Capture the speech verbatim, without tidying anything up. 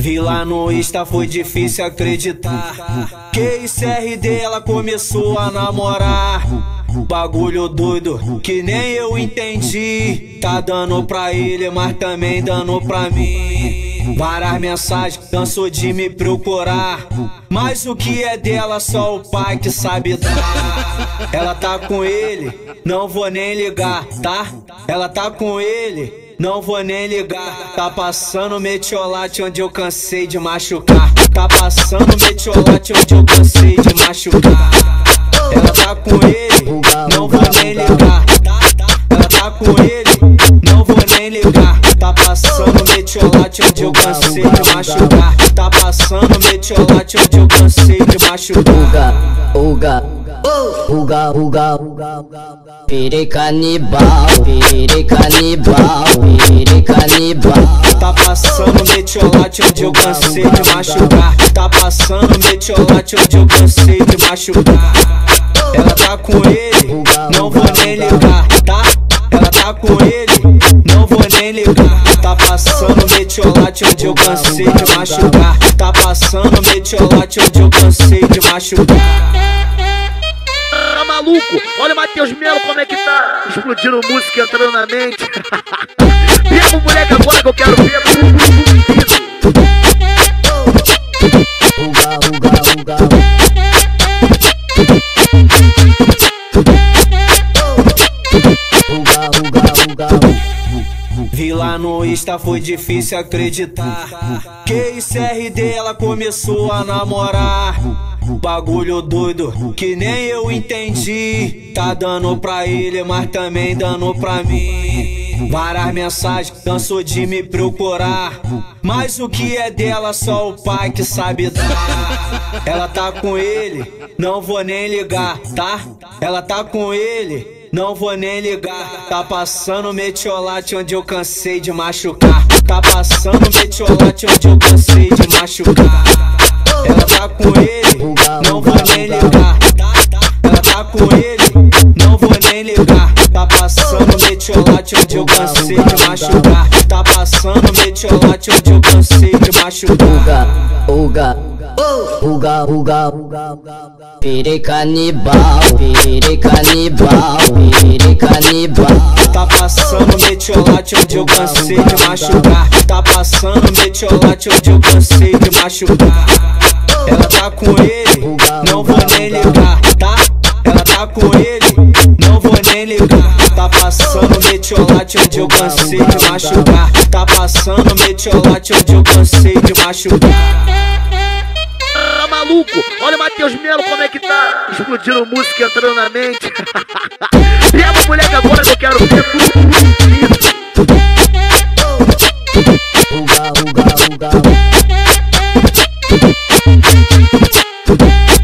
Vi lá no Insta, foi difícil acreditar que esse R D ela começou a namorar. Bagulho doido que nem eu entendi. Tá dando pra ele, mas também dando pra mim. Várias mensagens, cansou de me procurar, mas o que é dela só o pai que sabe dar. Ela tá com ele, não vou nem ligar, tá? Ela tá com ele, não vou nem ligar. Tá passando metiolate onde eu cansei de machucar. Tá passando metiolate onde eu cansei de machucar. Ela tá com ele, não vou nem ligar. Ela tá com ele, não vou nem ligar. Tá passando metiolate onde eu cansei de machucar. Tá passando metiolate onde eu cansei de machucar. Uga, uga, uga, uga, pere canibal, pere canibal, pere canibal. Tá passando metiolate onde eu cansei de machucar. Tá passando metiolate onde eu cansei de machucar. Ela tá com ele, não vou nem ligar, tá? Ela tá com ele, não vou nem ligar. Tá passando metiolate onde eu cansei de machucar. Tá passando metiolate onde eu cansei de machucar. Tá maluco? Olha o Matheus Melo como é que tá explodindo música, entrando na mente. Pega o moleque agora que eu quero ver. Uga, uga, uga. Vi lá no Insta, foi difícil acreditar que esse R D ela começou a namorar. Bagulho doido que nem eu entendi. Tá dando pra ele, mas também dando pra mim. Várias mensagens, cansou de me procurar, mas o que é dela só o pai que sabe dar. Ela tá com ele, não vou nem ligar, tá? Ela tá com ele, não vou nem ligar. Tá passando metiolate onde eu cansei de machucar. Tá passando metiolate onde eu cansei de machucar. Ela tá com ele, não vou nem ligar. Ela tá com ele, não vou nem ligar. Tá passando metiolate onde eu cansei de machucar. Tá passando metiolate onde eu cansei de machucar. Uga, uga, uga, uga, pere canibal, pere canibal, pere canibal. Tá passando metiolate onde eu cansei de machucar. Tá passando metiolate onde eu cansei de machucar. Ela tá com ele, não vou nem ligar, tá? Ela tá com ele, não vou nem ligar. Tá passando metiolate onde eu cansei de machucar. Tá passando metiolate onde eu cansei de machucar. Tá maluco? Olha o Matheus Melo como é que tá explodindo música, entrando na mente. Pega o moleque agora que eu quero ver. Uga, uga, uga.